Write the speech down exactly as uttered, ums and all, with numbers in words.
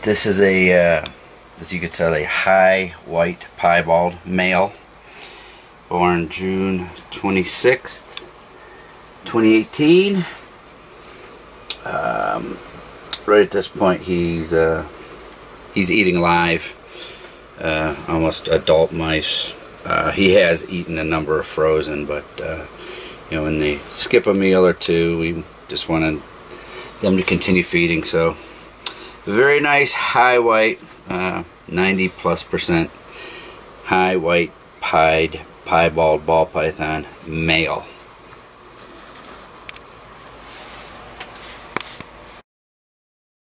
This is a, uh, as you can tell, a high white piebald male, born June twenty-sixth, twenty eighteen. Um, right at this point, he's uh, he's eating live, uh, almost adult mice. Uh, he has eaten a number of frozen, but uh, you know, when they skip a meal or two, we just wanted them to continue feeding. So, very nice high white, uh, ninety plus percent high white pied piebald ball python male.